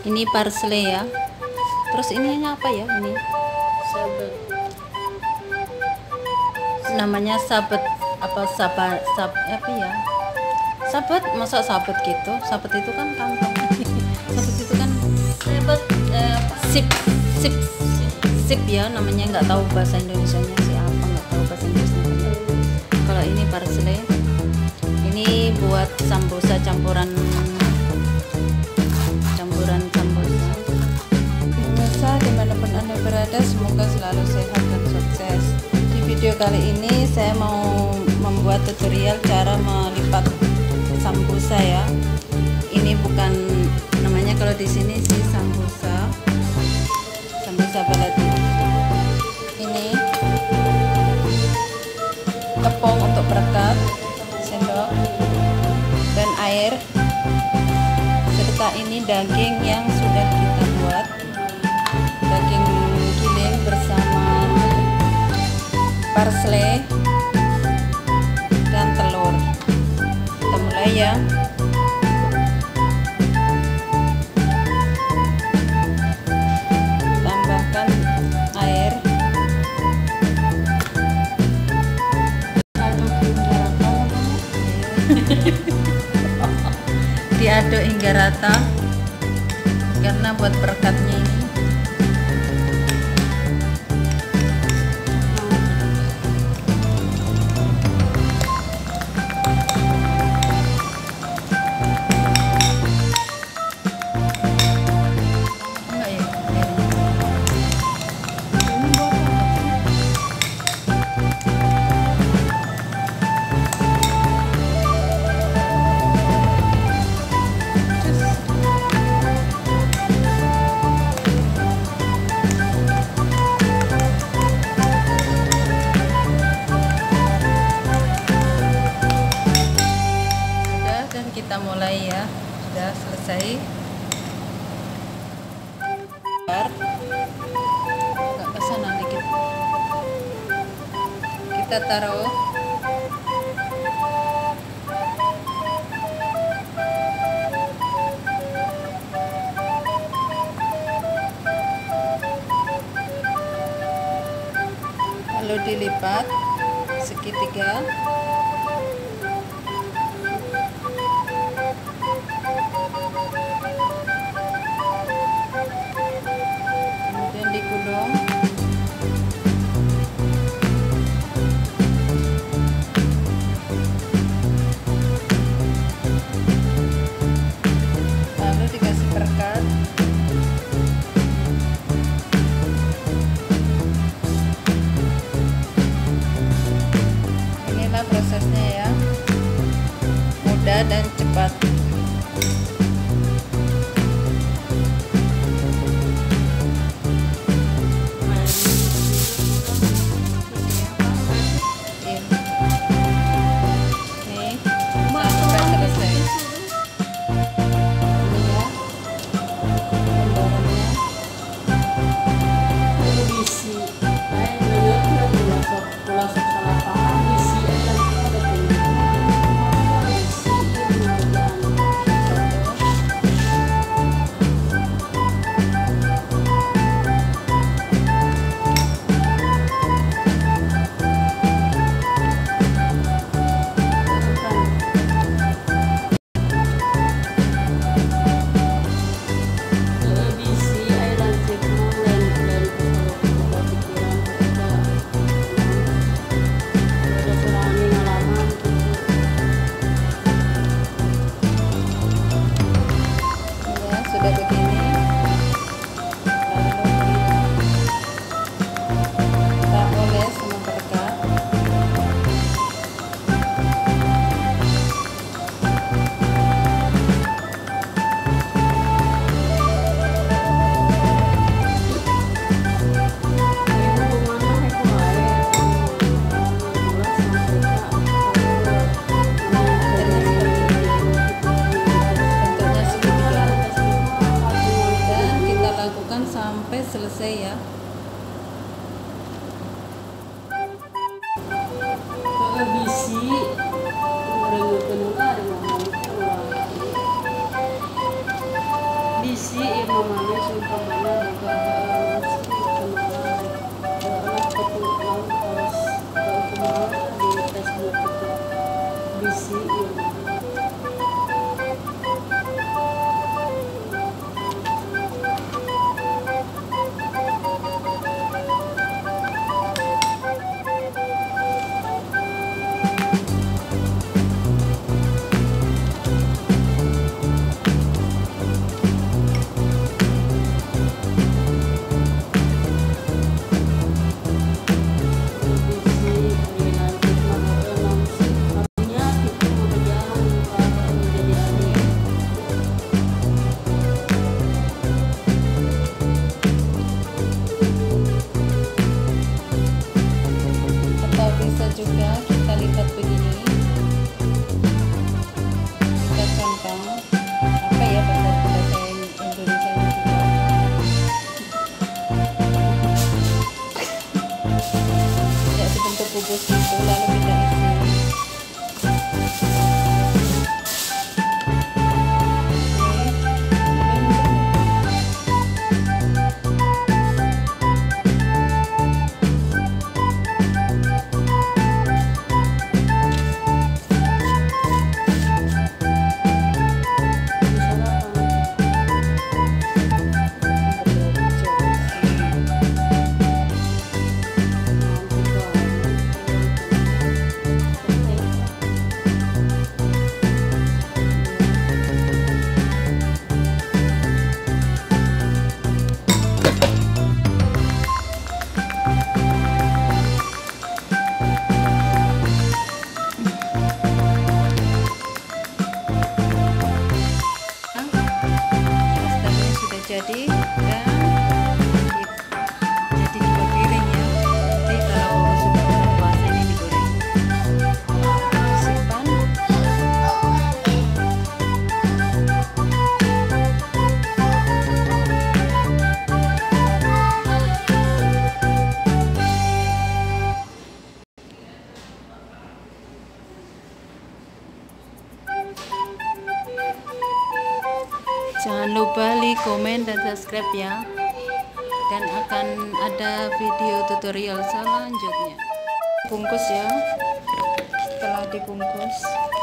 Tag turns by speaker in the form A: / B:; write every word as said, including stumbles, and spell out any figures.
A: Ini parsley ya. Terus ininya apa ya ini?
B: Sabet.
A: Namanya sabet apa sabar sab apa ya? Sabet, masa sabet gitu? Sabet itu kan kantong. Sabet itu kan
B: Sabet. Eh,
A: sip sip sip ya namanya, nggak tahu bahasa Indonesianya siapa, nggak tahu bahasa Inggrisnya. Kalau ini parsley, ini buat sambusa campuran campuran sambusa. Pemirsa dimanapun Anda berada, semoga selalu sehat dan sukses. Di video kali ini saya mau membuat tutorial cara melipat sambusa ya. Ini bukan namanya, kalau di sini sih sambusa sambusa baladi. Ini tepung untuk perekat, sendok dan air, serta ini daging yang sudah kita buat, daging giling bersama parsley dan telur. Kita mulai ya. Tambahkan air, diaduk hingga rata karena buat perekatnya ini. Enggak ya, ini buat kita mulai ya. Sudah selesai. Agak ke sana dikit. Kita taruh lalu dilipat segitiga. Kemudian digulung. Lalu dikasih perekat. Inilah prosesnya ya. Mudah dan cepat. juga kita lipat begini, kita contoh apa ya bahasa bahasa Indonesia ini juga ya dibentuk bubus gitu, lalu kita isi. Jadi dan jadi dua piring ya. Nanti kalau sudah puasa ini digoreng, simpan. Jangan lupa like, komen, dan subscribe ya. Dan akan ada video tutorial selanjutnya. Bungkus ya. Setelah dibungkus